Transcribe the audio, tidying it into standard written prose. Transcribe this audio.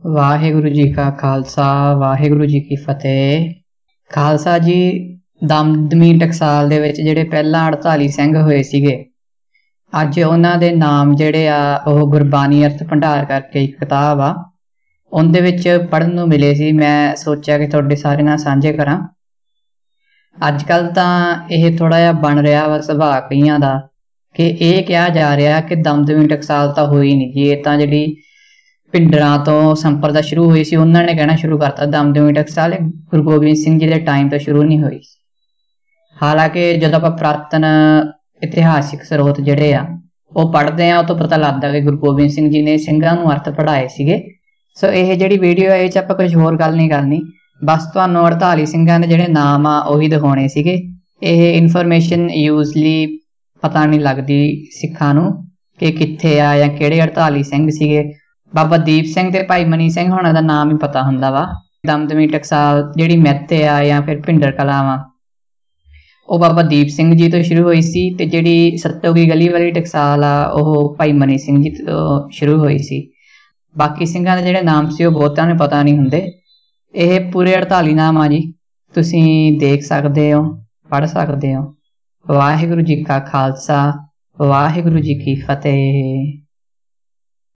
वाहिगुरु जी का खालसा वाहिगुरु जी की फतेह। खालसा जी दमदमी टकसाल दे विच जिहड़े पहला 48 सिंह होए सीगे, अज उन्हां दे नाम जिहड़े आ ओह गुरबानी अर्थ भंडार करके एक किताब आ उहदे विच पढ़न नूं मिले सी। मैं सोचा कि तुहाडे सारे नाल सांझे करां। अजकल तां इह थोड़ा जिहा बन रहा वा सुभाअ कईआं दा कि इह कहा जा रहा कि दमदमी टकसाल तां होई नहीं जी, इह तां जिहड़ी पिंडरां तो संपरदा शुरू हुई सी उन्हां ने कहना शुरू करता दमदमी टकसाल गुरु गोबिंद सिंह जी के टाइम तो शुरू नहीं हुई। हालांकि जब आप पुरातन इतिहासिक स्रोत जिहड़े आ ਉਹ पढ़ते हैं तो पता लगता कि गुरु गोबिंद सिंह जी ने ਸਿੰਘਾਂ ਨੂੰ अर्थ पढ़ाए ਸੀਗੇ। सो ਇਹ ਜਿਹੜੀ ਵੀਡੀਓ ਹੈ ਇਹ 'ਚ ਆਪਾਂ ਕੁਝ ਹੋਰ ਗੱਲ ਨਹੀਂ ਕਰਨੀ, बस ਤੁਹਾਨੂੰ 48 ਸਿੰਘਾਂ ਦੇ ਜਿਹੜੇ ਨਾਮ ਆ ਉਹੀ ਦਿਖਾਉਣੇ ਸੀਗੇ। ਇਹ ਇਨਫੋਰਮੇਸ਼ਨ ਯੂਜ਼ਲੀ ਪਤਾ नहीं लगती ਸਿੱਖਾਂ ਨੂੰ कि कित्थे आ ਜਾਂ ਕਿਹੜੇ 48 ਸਿੰਘ ਸੀਗੇ। बाबा दीप सिंह ते भाई मनी सिंह होना दा नाम ही पता हुंदा वा। दमदमी टकसाल जिहड़ी मैथे आ या फिर भिंडर कलां वा ਉਹ बाबा दीप सिंह जी तो शुरू हुई सी ते जिहड़ी सत्तो की गली वाली टकसाल आ ਉਹ भाई मनी सिंह जी तो शुरू हुई सी। बाकी ਸਿੰਘਾਂ ਦੇ ਜਿਹੜੇ ਨਾਮ ਸੀ ਉਹ ਬਹੁਤਾਂ ਨੂੰ ਪਤਾ नहीं ਹੁੰਦੇ। ਇਹ ਪੂਰੇ 48 ਨਾਮ ਆ ਜੀ, ਤੁਸੀਂ ਦੇਖ ਸਕਦੇ ਹੋ, ਪੜ੍ਹ ਸਕਦੇ ਹੋ। ਵਾਹਿਗੁਰੂ जी का खालसा वाहिगुरु जी की फतेह।